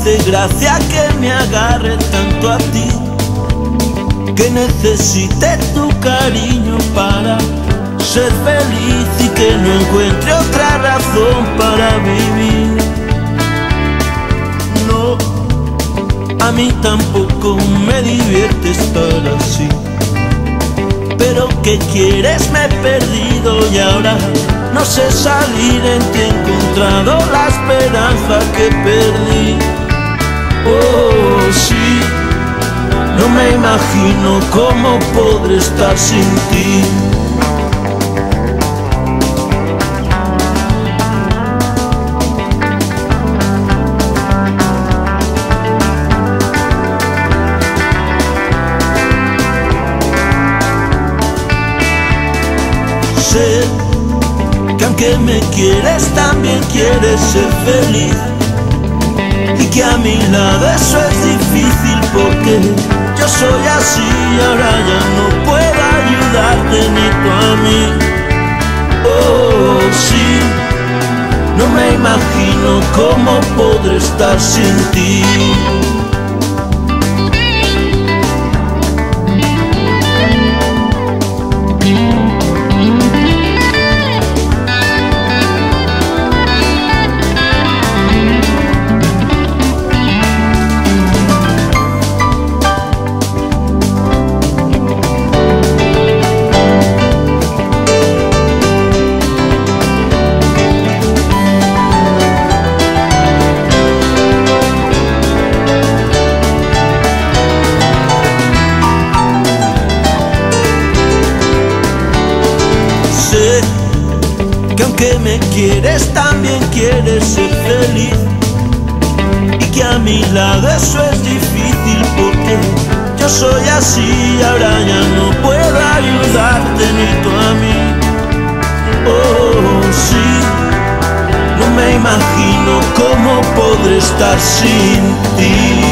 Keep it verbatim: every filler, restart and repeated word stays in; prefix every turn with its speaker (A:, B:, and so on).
A: hace gracia que me agarre tanto a ti, que necesite tu cariño para ser feliz y que no encuentre otra razón para vivir. No, a mí tampoco me divierte estar así, pero ¿qué quieres? Me he perdido y ahora no sé salir. En ti he encontrado la esperanza que perdí. Oh, sí, no me imagino cómo podré estar sin ti. Sé que aunque me quieres también quieres ser feliz, y que a mi lado eso es difícil porque yo soy así y ahora ya no puedo ayudarte ni tú a mí. Oh, sí, no me imagino cómo podré estar sin ti. Que aunque me quieres también quieres ser feliz, y que a mi lado eso es difícil porque yo soy así y ahora ya no puedo ayudarte ni tú a mí. Oh, sí, no me imagino cómo podré estar sin ti.